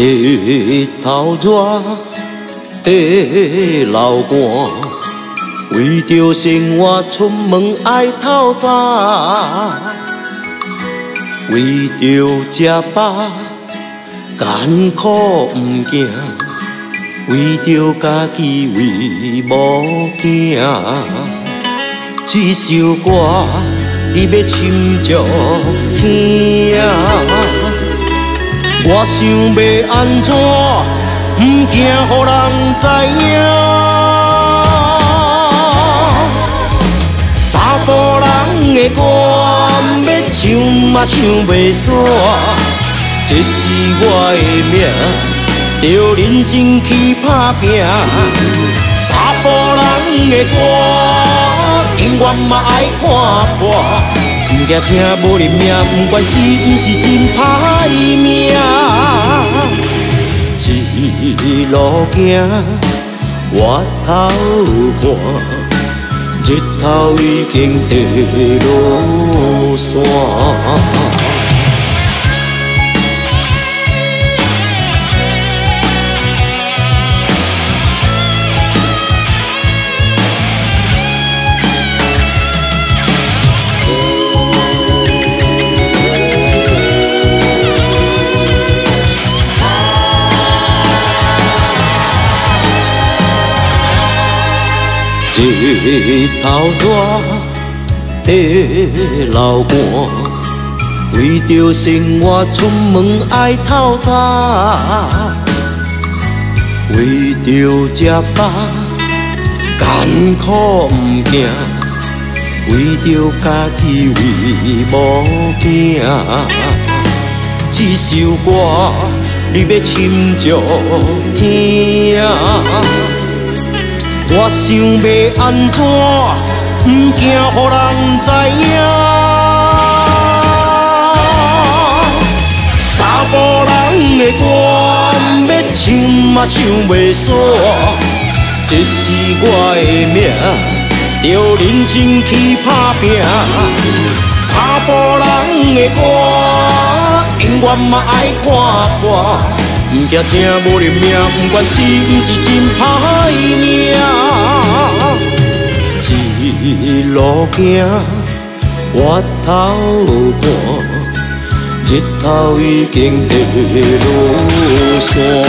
日头热地流汗，为着生活出门爱透早，为着吃饱艰苦毋惊，为着家己为无惊。这首歌你要深足听，我想要安怎，毋惊予人知影。查甫人的歌要唱嘛唱袂煞，这是我的命，着认真去打拼。查甫人的歌，永远嘛爱看破。毋惊听无认命，不管是毋是真歹命。一路行，我头看，日头已经下落山。日头热地流汗，为着生活出门爱透早，为着吃饱艰苦毋惊，为着家己为无惊。这首歌你要深足听。我想要安怎，毋惊予人知影。查甫人的歌要唱嘛唱袂煞，这是我的命，着认真去打拼。查甫人的歌，永远嘛爱看破。毋惊听无认命，不管是毋是真歹命。一路行，我头看，日头已经下落山。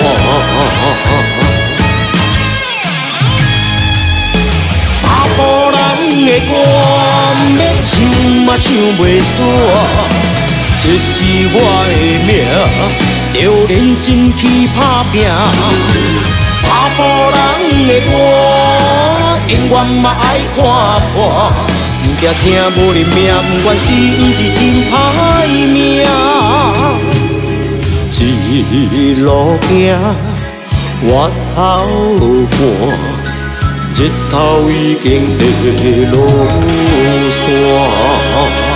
查甫人的歌要唱嘛唱袂煞，这是我的命。着认真去打拼，查甫人的歌，永远嘛爱看破。毋惊听无认命，不管是毋是真歹命。一路行，我头看，日头已经下落山。